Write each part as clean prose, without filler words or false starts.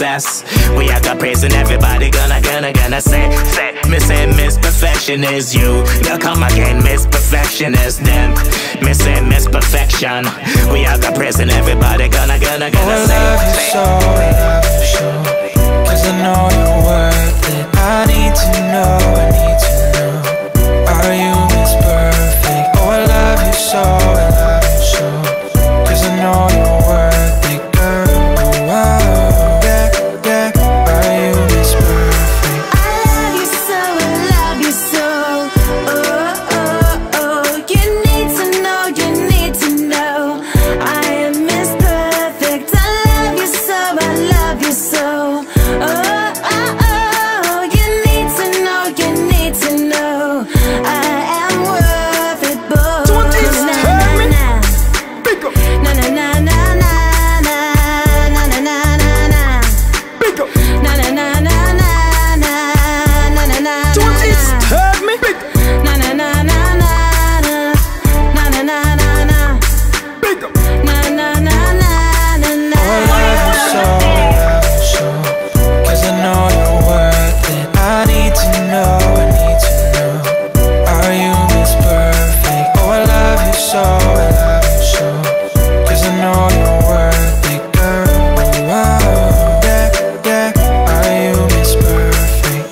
success. We are got praise and everybody gonna say. Me say Miss Perfection is you. They'll come again, Miss Perfection is them. Me say Miss Perfection. We are got praise and everybody gonna say. I love you so, I love you so, 'cause I know you're worth it. I need to know, are you Miss Perfect? Oh, I love you so, I love you so, 'cause I know you're worth it, girl. Oh, yeah, yeah, are you Miss Perfect? I love you so, I love you so. Oh, oh, oh, you need to know, I am Miss Perfect. I love you so, I love you so. Oh, oh, oh, you need to know, I am worth it, boy. Don't disturb me. Big up. Na na na na na na na na na na na. Big up. Na na na na na na na na na. Don't disturb me. Big up. Na na na na na na na na na na na. Big up. Na na na na na na. Oh, I love you so, I love you so, 'cause I know you're worth it. I need to know, are you Miss Perfect? Oh, I love you so, I love you so, 'cause I know you're worth it, girl. Oh, yeah, yeah, are you Miss Perfect?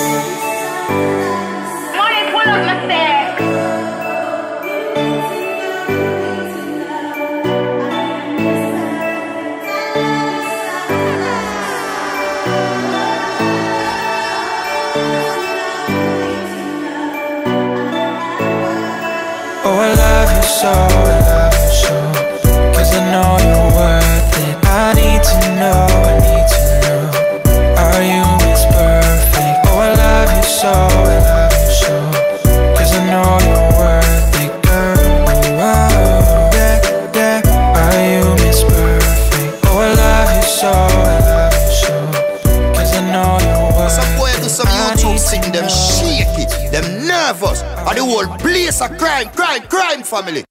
Money pull up my stack. Oh, I love you so, I love you so, 'cause I know you're worth it. I need to know, are you Miss Perfect? Oh, I love you so, I love you so, 'cause I know you're worth it, girl. Oh, yeah, yeah, are you Miss Perfect? Oh, I love you so, I love you so, 'cause I know you're worth it. Some boy do some YouTube sitting them shake it, them nervous. And the whole place a crime family.